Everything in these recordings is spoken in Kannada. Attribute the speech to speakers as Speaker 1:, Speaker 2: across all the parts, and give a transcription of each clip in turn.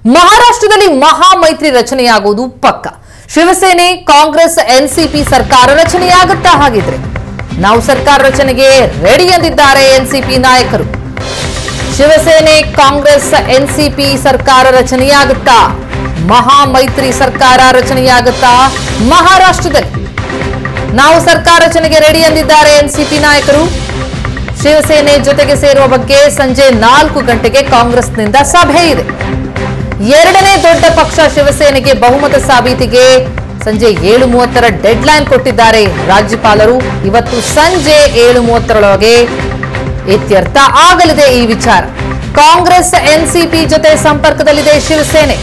Speaker 1: ಮಹಾರಾಷ್ಟ್ರದಲ್ಲಿ ಮಹಾಮೈತ್ರಿ ರಚನೆಯಾಗುವುದು ಪಕ್ಕ. ಶಿವಸೇನೆ ಕಾಂಗ್ರೆಸ್ ಎನ್ಸಿಪಿ ಸರ್ಕಾರ ರಚನೆಯಾಗುತ್ತಾ? ಹಾಗಿದ್ರೆ ನಾವು ಸರ್ಕಾರ ರಚನೆಗೆ ರೆಡಿ ಎಂದಿದ್ದಾರೆ ಎನ್ಸಿಪಿ ನಾಯಕರು. ಶಿವಸೇನೆ ಕಾಂಗ್ರೆಸ್ ಎನ್ಸಿಪಿ ಸರ್ಕಾರ ರಚನೆಯಾಗುತ್ತಾ? ಮಹಾಮೈತ್ರಿ ಸರ್ಕಾರ ರಚನೆಯಾಗುತ್ತಾ ಮಹಾರಾಷ್ಟ್ರದಲ್ಲಿ? ನಾವು ಸರ್ಕಾರ ರಚನೆಗೆ ರೆಡಿ ಎಂದಿದ್ದಾರೆ ಎನ್ಸಿಪಿ ನಾಯಕರು. ಶಿವಸೇನೆ ಜೊತೆಗೆ ಸೇರುವ ಬಗ್ಗೆ ಸಂಜೆ 4 ಗಂಟೆಗೆ ಕಾಂಗ್ರೆಸ್ನಿಂದ ಸಭೆ ಇದೆ. ಎರಡನೇ ದೊಡ್ಡ ಪಕ್ಷ ಶಿವಸೇನೆಗೆ ಬಹುಮತ ಸಾಬೀತಿಗೆ ಸಂಜೆ 7:30 ಡೆಡ್ಲೈನ್ ಕೊಟ್ಟಿದ್ದಾರೆ ರಾಜ್ಯಪಾಲರು. ಇವತ್ತು ಸಂಜೆ 7:30ರೊಳಗೆ ಇತ್ಯರ್ಥ ಆಗಲಿದೆ ಈ ವಿಚಾರ. ಕಾಂಗ್ರೆಸ್ ಎನ್ಸಿಪಿ ಜೊತೆ ಸಂಪರ್ಕದಲ್ಲಿದೆ ಶಿವಸೇನೆ.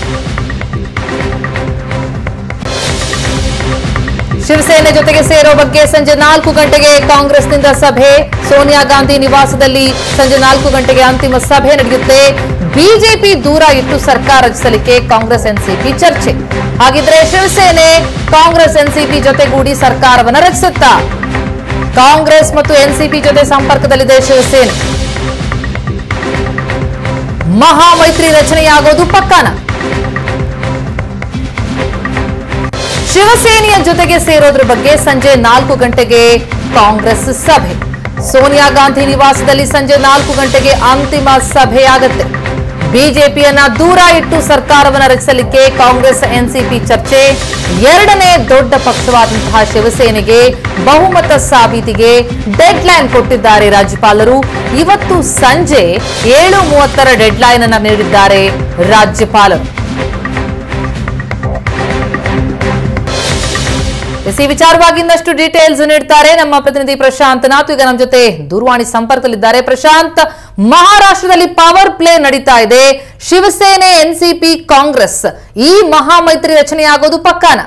Speaker 1: ಶಿವಸೇನೆ ಜೊತೆಗೆ ಸೇರೋ ಬಗ್ಗೆ ಸಂಜೆ 4 ಗಂಟೆಗೆ ಕಾಂಗ್ರೆಸ್ನಿಂದ ಸಭೆ. ಸೋನಿಯಾ ಗಾಂಧಿ ನಿವಾಸದಲ್ಲಿ ಸಂಜೆ 4 ಗಂಟೆಗೆ ಅಂತಿಮ ಸಭೆ ನಡೆಯುತ್ತೆ. ಬಿಜೆಪಿ ದೂರ ಇಟ್ಟು ಸರ್ಕಾರ ರಚಿಸಲಿಕ್ಕೆ ಕಾಂಗ್ರೆಸ್ ಎನ್ಸಿಪಿ ಚರ್ಚೆ. ಹಾಗಿದ್ರೆ ಶಿವಸೇನೆ ಕಾಂಗ್ರೆಸ್ ಎನ್ಸಿಪಿ ಜೊತೆಗೂಡಿ ಸರ್ಕಾರವನ್ನು ರಚಿಸುತ್ತಾ? ಕಾಂಗ್ರೆಸ್ ಮತ್ತು ಎನ್ಸಿಪಿ ಜೊತೆ ಸಂಪರ್ಕದಲ್ಲಿದೆ ಶಿವಸೇನೆ. ಮಹಾಮೈತ್ರಿ ರಚನೆಯಾಗೋದು ಪಕ್ಕಾನ? ಶಿವಸೇನೆಯ ಜೊತೆಗೆ ಸೇರೋದ್ರ ಬಗ್ಗೆ ಸಂಜೆ 4 ಗಂಟೆಗೆ ಕಾಂಗ್ರೆಸ್ ಸಭೆ. ಸೋನಿಯಾ ಗಾಂಧಿ ನಿವಾಸದಲ್ಲಿ ಸಂಜೆ 4 ಗಂಟೆಗೆ ಅಂತಿಮ ಸಭೆಯಾಗುತ್ತೆ. ಬಿಜೆಪಿಯನ್ನ ದೂರ ಇಟ್ಟು ಸರ್ಕಾರವನ್ನು ರಚಿಸಲಿಕ್ಕೆ ಕಾಂಗ್ರೆಸ್ ಎನ್ಸಿಪಿ ಚರ್ಚೆ. ಎರಡನೇ ದೊಡ್ಡ ಪಕ್ಷವಾದಂತಹ ಶಿವಸೇನೆಗೆ ಬಹುಮತ ಸಾಬೀತಿಗೆ ಡೆಡ್ಲೈನ್ ಕೊಟ್ಟಿದ್ದಾರೆ ರಾಜ್ಯಪಾಲರು. ಇವತ್ತು ಸಂಜೆ 7:30 ಡೆಡ್ಲೈನ್ ಅನ್ನು ನೀಡಿದ್ದಾರೆ ರಾಜ್ಯಪಾಲರು. ಈ ವಿಚಾರವಾಗಿ ಇನ್ನಷ್ಟು ಡೀಟೇಲ್ಸ್ ನೀಡ್ತಾರೆ ನಮ್ಮ ಪ್ರತಿನಿಧಿ ಪ್ರಶಾಂತ್ ನಾಥ್. ಈಗ ನಮ್ಮ ಜೊತೆ ದೂರವಾಣಿ ಸಂಪರ್ಕದಲ್ಲಿದ್ದಾರೆ. ಪ್ರಶಾಂತ್, ಮಹಾರಾಷ್ಟ್ರದಲ್ಲಿ ಪವರ್ ಪ್ಲೇ ನಡೀತಾ ಇದೆ. ಶಿವಸೇನೆ ಎನ್ಸಿಪಿ ಕಾಂಗ್ರೆಸ್ ಈ ಮಹಾಮೈತ್ರಿ ರಚನೆಯಾಗೋದು ಪಕ್ಕಾನ?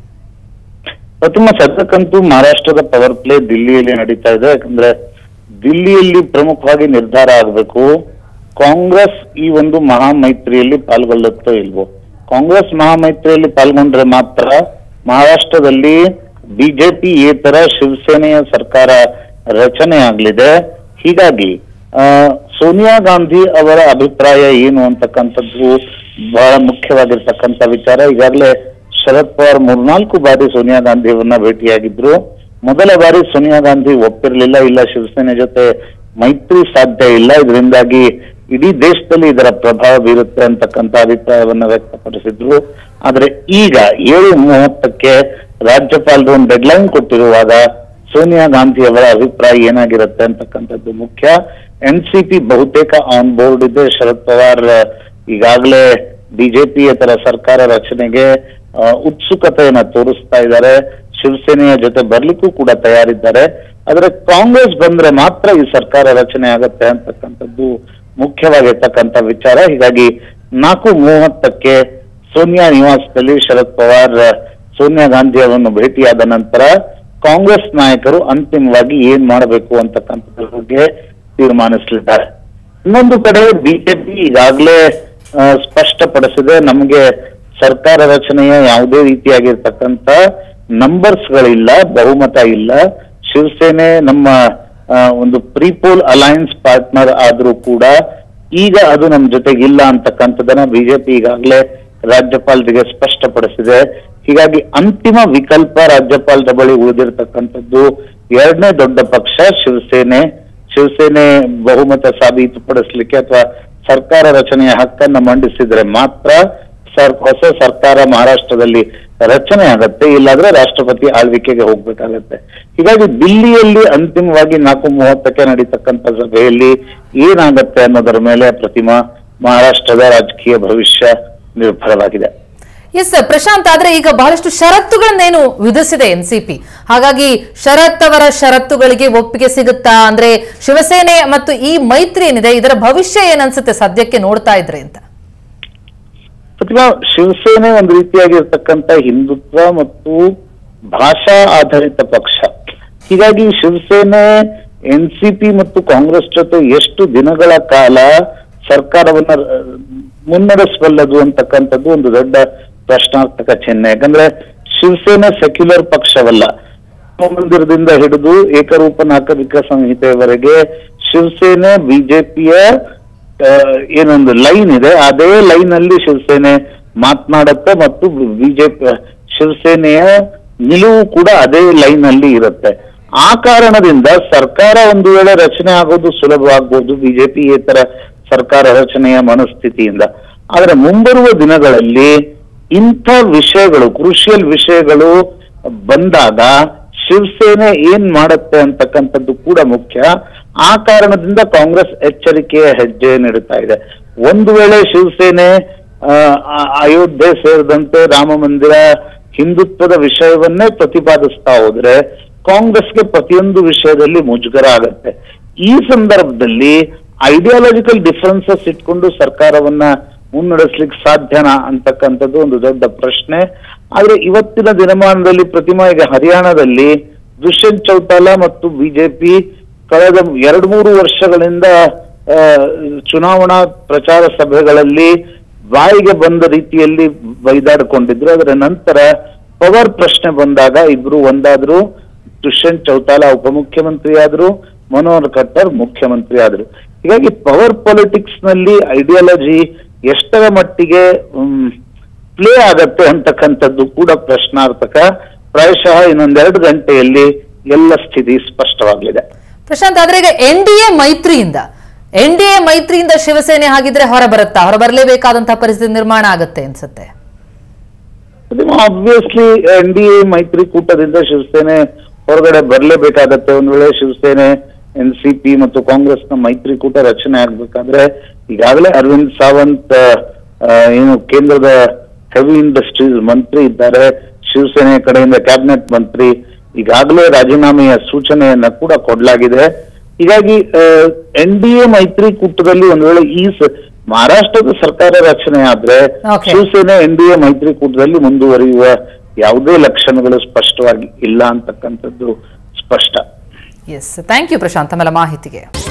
Speaker 2: ಪ್ರಥಮ ಸದ್ಯಕ್ಕಂತೂ ಮಹಾರಾಷ್ಟ್ರದ ಪವರ್ ಪ್ಲೇ ದಿಲ್ಲಿಯಲ್ಲಿ ನಡೀತಾ ಇದೆ. ಯಾಕಂದ್ರೆ ದಿಲ್ಲಿಯಲ್ಲಿ ಪ್ರಮುಖವಾಗಿ ನಿರ್ಧಾರ ಆಗಬೇಕು, ಕಾಂಗ್ರೆಸ್ ಈ ಒಂದು ಮಹಾಮೈತ್ರಿಯಲ್ಲಿ ಪಾಲ್ಗೊಳ್ಳುತ್ತೋ ಇಲ್ವೋ. ಕಾಂಗ್ರೆಸ್ ಮಹಾಮೈತ್ರಿಯಲ್ಲಿ ಪಾಲ್ಗೊಂಡ್ರೆ ಮಾತ್ರ ಮಹಾರಾಷ್ಟ್ರದಲ್ಲಿ ಬಿಜೆಪಿ ಏತರ ಶಿವಸೇನೆಯ ಸರ್ಕಾರ ರಚನೆ ಆಗಲಿದೆ. ಹೀಗಾಗಿ ಸೋನಿಯಾ ಗಾಂಧಿ ಅವರ ಅಭಿಪ್ರಾಯ ಏನು ಅಂತಕ್ಕಂಥದ್ದು ಬಹಳ ಮುಖ್ಯವಾಗಿರ್ತಕ್ಕಂಥ ವಿಚಾರ. ಈಗಾಗಲೇ ಶರದ್ ಪವಾರ್ 3-4 ಬಾರಿ ಸೋನಿಯಾ ಗಾಂಧಿಯವನ್ನ ಭೇಟಿಯಾಗಿದ್ರು. ಮೊದಲ ಬಾರಿ ಸೋನಿಯಾ ಗಾಂಧಿ ಒಪ್ಪಿರ್ಲಿಲ್ಲ, ಇಲ್ಲ ಶಿವಸೇನೆ ಜೊತೆ ಮೈತ್ರಿ ಸಾಧ್ಯ ಇಲ್ಲ, ಇದರಿಂದಾಗಿ ಇಡೀ ದೇಶದಲ್ಲಿ ಇದರ ಪ್ರಭಾವ ಬೀರುತ್ತೆ ಅಂತಕ್ಕಂಥ ಅಭಿಪ್ರಾಯವನ್ನ ವ್ಯಕ್ತಪಡಿಸಿದ್ರು. ಆದ್ರೆ ಈಗ 7:30ಕ್ಕೆ ರಾಜ್ಯಪಾಲರು ಒಂದು ಡೆಡ್ಲೈನ್ ಕೊಟ್ಟಿರುವಾಗ ಸೋನಿಯಾ ಗಾಂಧಿ ಅವರ ಅಭಿಪ್ರಾಯ ಏನಾಗಿರುತ್ತೆ ಅಂತಕ್ಕಂಥದ್ದು ಮುಖ್ಯ. ಎನ್ಸಿಪಿ ಬಹುತೇಕ ಆನ್ ಬೋರ್ಡ್ ಇದೆ. ಶರದ್ ಪವಾರ್ ಈಗಾಗಲೇ ಬಿಜೆಪಿಯೇತರ ಸರ್ಕಾರ ರಚನೆಗೆ ಉತ್ಸುಕತೆಯನ್ನ ತೋರಿಸ್ತಾ ಇದ್ದಾರೆ. ಶಿವಸೇನೆಯ ಜೊತೆ ಬರ್ಲಿಕ್ಕೂ ಕೂಡ ತಯಾರಿದ್ದಾರೆ. ಆದ್ರೆ ಕಾಂಗ್ರೆಸ್ ಬಂದ್ರೆ ಮಾತ್ರ ಈ ಸರ್ಕಾರ ರಚನೆ ಆಗತ್ತೆ ಅಂತಕ್ಕಂಥದ್ದು ಮುಖ್ಯವಾಗಿರ್ತಕ್ಕಂಥ ವಿಚಾರ. ಹೀಗಾಗಿ 4:30ಕ್ಕೆ ಸೋನಿಯಾ ನಿವಾಸದಲ್ಲಿ ಶರದ್ ಪವಾರ್ ಸೋನಿಯಾ ಗಾಂಧಿ ಅವರನ್ನು ಭೇಟಿಯಾದ ನಂತರ ಕಾಂಗ್ರೆಸ್ ನಾಯಕರು ಅಂತಿಮವಾಗಿ ಏನ್ ಮಾಡಬೇಕು ಅಂತಕ್ಕಂಥದ್ರ ಬಗ್ಗೆ ತೀರ್ಮಾನಿಸಲಿದ್ದಾರೆ. ಇನ್ನೊಂದು ಕಡೆ ಬಿಜೆಪಿ ಈಗಾಗಲೇ ಸ್ಪಷ್ಟಪಡಿಸಿದೆ, ನಮಗೆ ಸರ್ಕಾರ ರಚನೆಯ ಯಾವುದೇ ರೀತಿಯಾಗಿರ್ತಕ್ಕಂಥ ನಂಬರ್ಸ್ಗಳಿಲ್ಲ, ಬಹುಮತ ಇಲ್ಲ. ಶಿವಸೇನೆ ನಮ್ಮ ಒಂದು ಪ್ರೀಪೋಲ್ ಅಲಯನ್ಸ್ ಪಾರ್ಟ್ನರ್ ಆದ್ರೂ ಕೂಡ ಈಗ ಅದು ನಮ್ಮ ಜೊತೆಗಿಲ್ಲ ಅಂತಕ್ಕಂಥದ್ದನ್ನ ಬಿಜೆಪಿ ಈಗಾಗಲೇ ರಾಜ್ಯಪಾಲರಿಗೆ ಸ್ಪಷ್ಟಪಡಿಸಿದೆ. ಹೀಗಾಗಿ ಅಂತಿಮ ವಿಕಲ್ಪ ರಾಜ್ಯಪಾಲರ ಬಳಿ ಉಳಿದಿರ್ತಕ್ಕಂಥದ್ದು ಎರಡನೇ ದೊಡ್ಡ ಪಕ್ಷ ಶಿವಸೇನೆ. ಶಿವಸೇನೆ ಬಹುಮತ ಸಾಬೀತುಪಡಿಸಲಿಕ್ಕೆ ಅಥವಾ ಸರ್ಕಾರ ರಚನೆಯ ಹಕ್ಕನ್ನು ಮಂಡಿಸಿದ್ರೆ ಮಾತ್ರ ಹೊಸ ಸರ್ಕಾರ ಮಹಾರಾಷ್ಟ್ರದಲ್ಲಿ ರಚನೆ ಆಗತ್ತೆ, ಇಲ್ಲಾಂದ್ರೆ ರಾಷ್ಟ್ರಪತಿ ಆಳ್ವಿಕೆಗೆ ಹೋಗ್ಬೇಕಾಗತ್ತೆ. ಹೀಗಾಗಿ ದಿಲ್ಲಿಯಲ್ಲಿ ಅಂತಿಮವಾಗಿ 4:30ಕ್ಕೆ ನಡೀತಕ್ಕಂಥ ಸಭೆಯಲ್ಲಿ ಏನಾಗತ್ತೆ ಅನ್ನೋದರ ಮೇಲೆ ಪ್ರತಿಮಾ ಮಹಾರಾಷ್ಟ್ರದ ರಾಜಕೀಯ ಭವಿಷ್ಯ ನಿರ್ಭರವಾಗಿದೆ.
Speaker 1: ಎಸ್ ಪ್ರಶಾಂತ್, ಆದ್ರೆ ಈಗ ಬಹಳಷ್ಟು ಷರತ್ತುಗಳನ್ನೇನು ವಿಧಿಸಿದೆ ಎನ್ಸಿಪಿ. ಹಾಗಾಗಿ ಶರತ್ ಅವರ ಷರತ್ತುಗಳಿಗೆ ಒಪ್ಪಿಗೆ ಸಿಗುತ್ತಾ? ಅಂದ್ರೆ ಶಿವಸೇನೆ ಮತ್ತು ಈ ಮೈತ್ರಿ ಏನಿದೆ ಇದರ ಭವಿಷ್ಯ ಏನನ್ಸುತ್ತೆ ಸದ್ಯಕ್ಕೆ ನೋಡ್ತಾ ಇದ್ರೆ ಅಂತ?
Speaker 2: ಪ್ರತಿಮಾ, ಶಿವಸೇನೆ ಒಂದು ರೀತಿಯಾಗಿರ್ತಕ್ಕಂಥ ಹಿಂದುತ್ವ ಮತ್ತು ಭಾಷಾ ಆಧಾರಿತ ಪಕ್ಷ. ಹೀಗಾಗಿ ಶಿವಸೇನೆ ಎನ್ಸಿಪಿ ಮತ್ತು ಕಾಂಗ್ರೆಸ್ ಜೊತೆ ಎಷ್ಟು ದಿನಗಳ ಕಾಲ ಸರ್ಕಾರವನ್ನ ಮುನ್ನಡೆಸಬಲ್ಲದು ಅಂತಕ್ಕಂಥದ್ದು ಒಂದು ದೊಡ್ಡ ಪ್ರಶ್ನಾರ್ಥಕ ಚಿಹ್ನೆ. ಯಾಕಂದ್ರೆ ಶಿವಸೇನೆ ಸೆಕ್ಯುಲರ್ ಪಕ್ಷವಲ್ಲ. ಮಂದಿರದಿಂದ ಹಿಡಿದು ಏಕರೂಪ ನಾಗರಿಕ ಸಂಹಿತೆಯವರೆಗೆ ಶಿವಸೇನೆ ಬಿಜೆಪಿಯ ಏನೊಂದು ಲೈನ್ ಇದೆ, ಅದೇ ಲೈನ್ ಅಲ್ಲಿ ಶಿವಸೇನೆ ಮಾತನಾಡುತ್ತೆ ಮತ್ತು ಬಿಜೆಪಿ ಶಿವಸೇನೆಯ ನಿಲುವು ಕೂಡ ಅದೇ ಲೈನ್ ಅಲ್ಲಿ ಇರುತ್ತೆ. ಆ ಕಾರಣದಿಂದ ಸರ್ಕಾರ ಒಂದು ವೇಳೆ ರಚನೆ ಆಗೋದು ಸುಲಭವಾಗಬಹುದು ಬಿಜೆಪಿಯೇತರ ಸರ್ಕಾರ ರಚನೆಯ ಮನಸ್ಥಿತಿಯಿಂದ. ಆದ್ರೆ ಮುಂಬರುವ ದಿನಗಳಲ್ಲಿ ಇಂಥ ವಿಷಯಗಳು, ಕ್ರೂಷಿಯಲ್ ವಿಷಯಗಳು ಬಂದಾಗ ಶಿವಸೇನೆ ಏನ್ ಮಾಡುತ್ತೆ ಅಂತಕ್ಕಂಥದ್ದು ಕೂಡ ಮುಖ್ಯ. ಆ ಕಾರಣದಿಂದ ಕಾಂಗ್ರೆಸ್ ಎಚ್ಚರಿಕೆಯ ಹೆಜ್ಜೆ ನೀಡುತ್ತಾ ಇದೆ. ಒಂದು ವೇಳೆ ಶಿವಸೇನೆ ಅಯೋಧ್ಯೆ ಸೇರಿದಂತೆ ರಾಮ ಮಂದಿರ, ಹಿಂದುತ್ವದ ವಿಷಯವನ್ನೇ ಪ್ರತಿಪಾದಿಸ್ತಾ ಹೋದ್ರೆ ಕಾಂಗ್ರೆಸ್ಗೆ ಪ್ರತಿಯೊಂದು ವಿಷಯದಲ್ಲಿ ಮುಜುಗರ ಆಗತ್ತೆ. ಈ ಸಂದರ್ಭದಲ್ಲಿ ಐಡಿಯಾಲಜಿಕಲ್ ಡಿಫರೆನ್ಸಸ್ ಇಟ್ಕೊಂಡು ಸರ್ಕಾರವನ್ನ ಮುನ್ನಡೆಸ್ಲಿಕ್ಕೆ ಸಾಧ್ಯನಾ ಅಂತಕ್ಕಂಥದ್ದು ಒಂದು ದೊಡ್ಡ ಪ್ರಶ್ನೆ. ಆದ್ರೆ ಇವತ್ತಿನ ದಿನಮಾನದಲ್ಲಿ ಪ್ರತಿಮಾ, ಈಗ ಹರಿಯಾಣದಲ್ಲಿ ದುಷ್ಯಂತ್ ಚೌತಾಲಾ ಮತ್ತು ಬಿಜೆಪಿ ಕಳೆದ 2-3 ವರ್ಷಗಳಿಂದ ಚುನಾವಣಾ ಪ್ರಚಾರ ಸಭೆಗಳಲ್ಲಿ ಬಾಯಿಗೆ ಬಂದ ರೀತಿಯಲ್ಲಿ ಬೈದಾಡಿಕೊಂಡಿದ್ರು. ಅದರ ನಂತರ ಪವರ್ ಪ್ರಶ್ನೆ ಬಂದಾಗ ಇಬ್ರು ಒಂದಾದ್ರು. ದುಷ್ಯಂತ್ ಚೌತಾಲಾ ಉಪಮುಖ್ಯಮಂತ್ರಿ ಆದ್ರು, ಮನೋಹರ್ ಖಟ್ಟರ್ ಮುಖ್ಯಮಂತ್ರಿ ಆದ್ರು. ಹೀಗಾಗಿ ಪವರ್ ಪೊಲಿಟಿಕ್ಸ್ ನಲ್ಲಿ ಐಡಿಯಾಲಜಿ ಎಷ್ಟರ ಮಟ್ಟಿಗೆ ಪ್ಲೇ ಆಗತ್ತೆ ಅಂತಕ್ಕಂಥದ್ದು ಕೂಡ ಪ್ರಶ್ನಾರ್ಥಕ. ಪ್ರಾಯಶಃ ಇನ್ನೊಂದೆರಡು ಗಂಟೆಯಲ್ಲಿ ಎಲ್ಲ ಸ್ಥಿತಿ ಸ್ಪಷ್ಟವಾಗಲಿದೆ.
Speaker 1: ಪ್ರಶಾಂತ್, ಆದ್ರೆ ಈಗ ಎನ್ ಡಿ ಎ ಮೈತ್ರಿಯಿಂದ ಶಿವಸೇನೆ ಹಾಗಿದ್ರೆ ಹೊರಬರಲೇಬೇಕಾದಂತಹ ಪರಿಸ್ಥಿತಿ ನಿರ್ಮಾಣ ಆಗತ್ತೆ ಅನ್ಸುತ್ತೆ.
Speaker 2: ಆಬ್ವಿಯಸ್ಲಿ NDA ಮೈತ್ರಿಕೂಟದಿಂದ ಶಿವಸೇನೆ ಹೊರಗಡೆ ಬರಲೇಬೇಕಾಗತ್ತೆ. ಒಂದ್ ವೇಳೆ ಶಿವಸೇನೆ, NCP ಮತ್ತು ಕಾಂಗ್ರೆಸ್ನ ಮೈತ್ರಿಕೂಟ ರಚನೆ ಆಗ್ಬೇಕಾದ್ರೆ ಈಗಾಗಲೇ ಅರವಿಂದ್ ಸಾವಂತ್ ಏನು ಕೇಂದ್ರದ ಹೆವಿ ಇಂಡಸ್ಟ್ರೀಸ್ ಮಂತ್ರಿ ಇದ್ದಾರೆ, ಶಿವಸೇನೆ ಕಡೆಯಿಂದ ಕ್ಯಾಬಿನೆಟ್ ಮಂತ್ರಿ, ಈಗಾಗಲೇ ರಾಜೀನಾಮೆಯ ಸೂಚನೆಯನ್ನ ಕೂಡ ಕೊಡಲಾಗಿದೆ. ಹೀಗಾಗಿ NDA ಮೈತ್ರಿಕೂಟದಲ್ಲಿ ಒಂದ್ ವೇಳೆ ಮಹಾರಾಷ್ಟ್ರದ ಸರ್ಕಾರ ರಚನೆ ಆದ್ರೆ ಶಿವಸೇನೆ NDA ಮೈತ್ರಿಕೂಟದಲ್ಲಿ ಮುಂದುವರಿಯುವ ಯಾವುದೇ ಲಕ್ಷಣಗಳು ಸ್ಪಷ್ಟವಾಗಿ ಇಲ್ಲ ಅಂತಕ್ಕಂಥದ್ದು ಸ್ಪಷ್ಟ.
Speaker 1: ಎಸ್, ಥ್ಯಾಂಕ್ ಯು ಪ್ರಶಾಂತ್ ತಮ್ಮ ಮಾಹಿತಿಗೆ.